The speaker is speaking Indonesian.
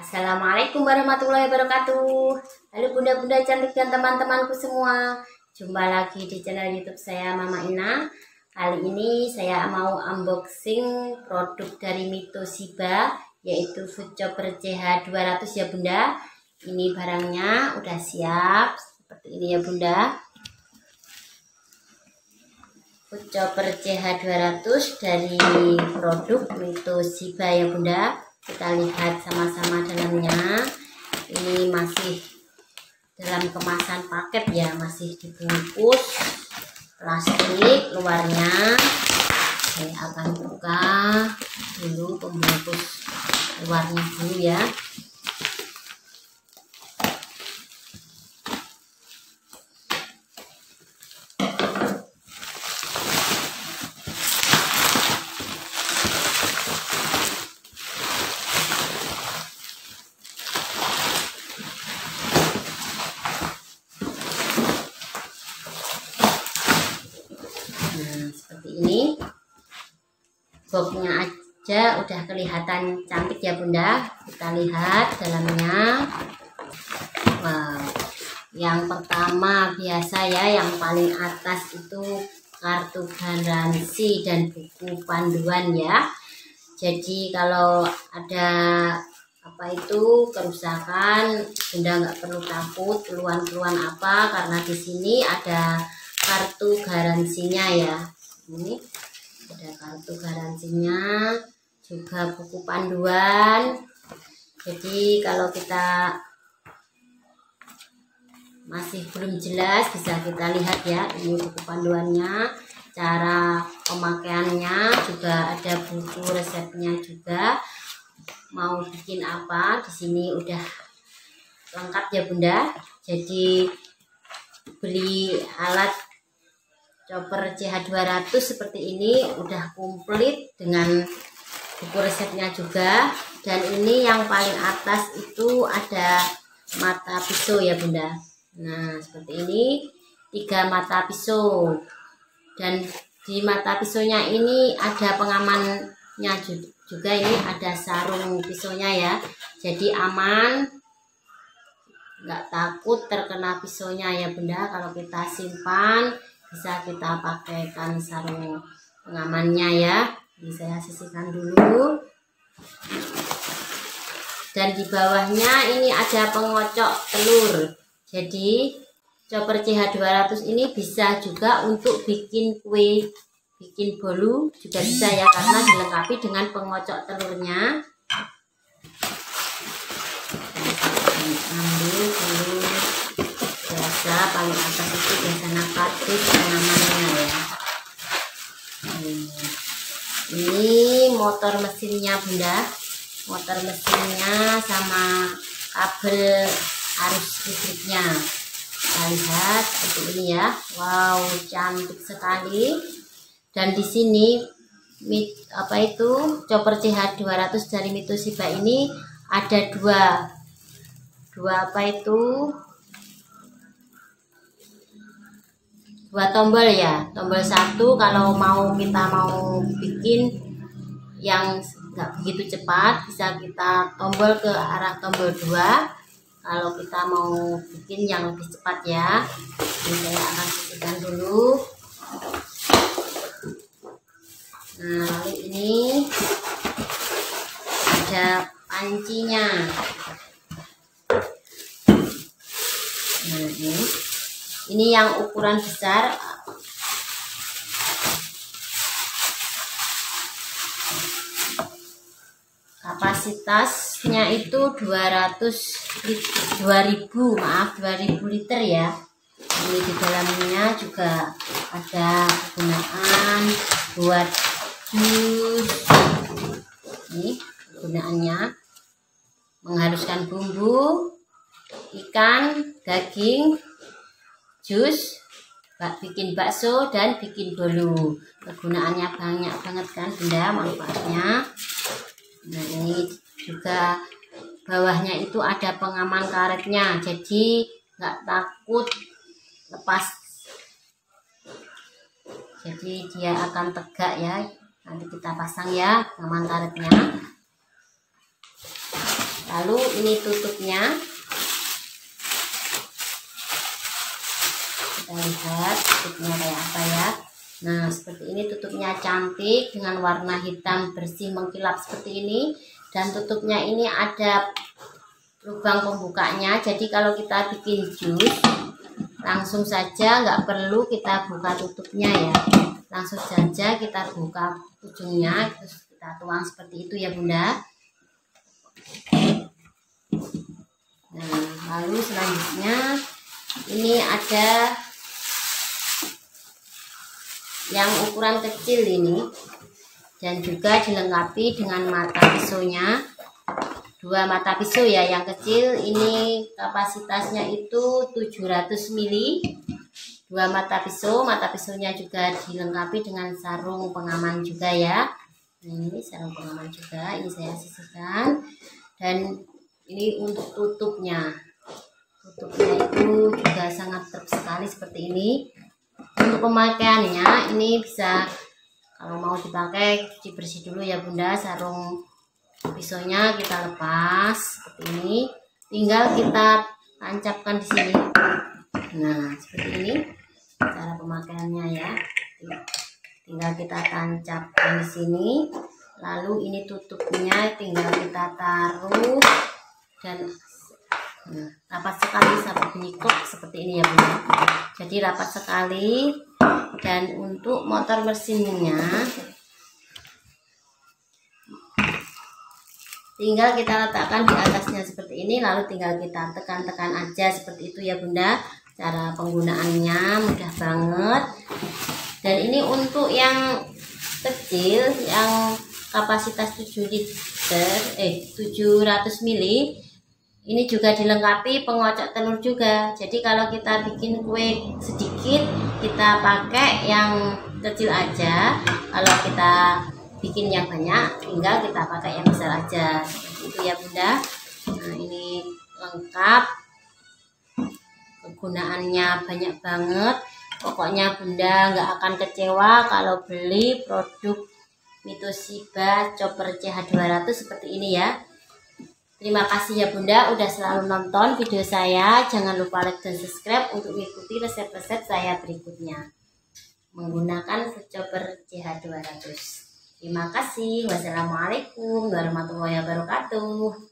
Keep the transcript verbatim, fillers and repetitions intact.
Assalamualaikum warahmatullahi wabarakatuh. Halo bunda-bunda cantik dan teman-temanku semua. Jumpa lagi di channel YouTube saya Mama Ina. Kali ini saya mau unboxing produk dari Mitoshiba, yaitu Food Chopper C H dua ratus ya bunda. Ini barangnya udah siap seperti ini ya bunda. Food Chopper C H dua ratus dari produk Mitoshiba ya bunda. Kita lihat sama-sama dalamnya. Ini masih dalam kemasan paket ya, masih dibungkus plastik luarnya. Saya akan buka dulu pembungkus luarnya dulu ya. Nah, seperti ini boxnya aja udah kelihatan cantik ya bunda. Kita lihat dalamnya. Wow, yang pertama biasa ya, yang paling atas itu kartu garansi dan buku panduan ya. Jadi kalau ada apa itu kerusakan, bunda nggak perlu takut keluhan-keluhan apa, karena di sini ada kartu garansinya ya. Ini ada kartu garansinya, juga buku panduan. Jadi kalau kita masih belum jelas, bisa kita lihat ya, ini buku panduannya, cara pemakaiannya, juga ada buku resepnya juga. Mau bikin apa, di sini udah lengkap ya bunda. Jadi beli alat chopper C H dua ratus seperti ini udah komplit dengan buku resepnya juga. Dan ini yang paling atas itu ada mata pisau ya bunda. Nah seperti ini, tiga mata pisau, dan di mata pisaunya ini ada pengamannya juga. Ini ada sarung pisaunya ya, jadi aman, nggak takut terkena pisaunya ya bunda. Kalau kita simpan, bisa kita pakaikan sarung pengamannya ya. Ini saya sisihkan dulu. Dan di bawahnya ini ada pengocok telur. Jadi chopper C H dua ratus ini bisa juga untuk bikin kue, bikin bolu juga bisa ya, karena dilengkapi dengan pengocok telurnya. Ambil dulu, biasa paling atas itu biasanya kardus pengamannya ya. Ini motor mesinnya bunda, motor mesinnya sama kabel arus listriknya. Kita lihat seperti ini ya. Wow, cantik sekali. Dan di sini mit apa itu chopper C H dua ratus dari Mitoshiba ini ada dua dua apa itu dua tombol ya. Tombol satu kalau mau kita mau bikin yang nggak begitu cepat, bisa kita tombol ke arah tombol dua kalau kita mau bikin yang lebih cepat ya. Ini saya akan sisihkan dulu. Nah lalu ini ada pancinya. Nah ini ini yang ukuran besar. Kapasitasnya itu dua ratus dua ribu, maaf dua ribu liter ya. Ini di dalamnya juga ada gunaan buat jus. Ini gunaannya menghaluskan bumbu, ikan, daging, jus, bikin bakso dan bikin bolu. Kegunaannya banyak banget kan bunda, manfaatnya. Nah ini juga bawahnya itu ada pengaman karetnya, jadi nggak takut lepas, jadi dia akan tegak ya. Nanti kita pasang ya pengaman karetnya. Lalu ini tutupnya, kita lihat tutupnya kayak apa ya. Nah seperti ini tutupnya, cantik dengan warna hitam bersih mengkilap seperti ini. Dan tutupnya ini ada lubang pembukanya, jadi kalau kita bikin jus langsung saja, nggak perlu kita buka tutupnya ya, langsung saja kita buka ujungnya terus kita tuang seperti itu ya Bunda. Nah lalu selanjutnya ini ada yang ukuran kecil ini, dan juga dilengkapi dengan mata pisaunya, dua mata pisau ya. Yang kecil ini kapasitasnya itu tujuh ratus mililiter, dua mata pisau. Mata pisaunya juga dilengkapi dengan sarung pengaman juga ya. Ini sarung pengaman juga, ini saya sisihkan. Dan ini untuk tutupnya, tutupnya itu juga sangat terp sekali seperti ini. Untuk pemakaiannya ini bisa, kalau mau dipakai cuci bersih dulu ya Bunda. Sarung pisaunya kita lepas seperti ini, tinggal kita tancapkan di sini. Nah seperti ini cara pemakaiannya ya, tinggal kita tancapkan di sini. Lalu ini tutupnya tinggal kita taruh, dan nah, rapat sekali sampai bunyi kok seperti ini ya Bunda. Jadi rapat sekali. Dan untuk motor mesinnya tinggal kita letakkan di atasnya seperti ini, lalu tinggal kita tekan-tekan aja seperti itu ya Bunda. Cara penggunaannya mudah banget. Dan ini untuk yang kecil, yang kapasitas tujuh liter, eh tujuh ratus mililiter, ini juga dilengkapi pengocok telur juga. Jadi kalau kita bikin kue sedikit, kita pakai yang kecil aja. Kalau kita bikin yang banyak, tinggal kita pakai yang besar aja. Seperti itu ya Bunda. Nah ini lengkap, kegunaannya banyak banget. Pokoknya Bunda nggak akan kecewa kalau beli produk Mitoshiba Chopper C H dua ratus seperti ini ya. Terima kasih ya Bunda udah selalu nonton video saya. Jangan lupa like dan subscribe untuk mengikuti resep-resep saya berikutnya menggunakan food chopper C H dua ratus. Terima kasih. Wassalamualaikum warahmatullahi wabarakatuh.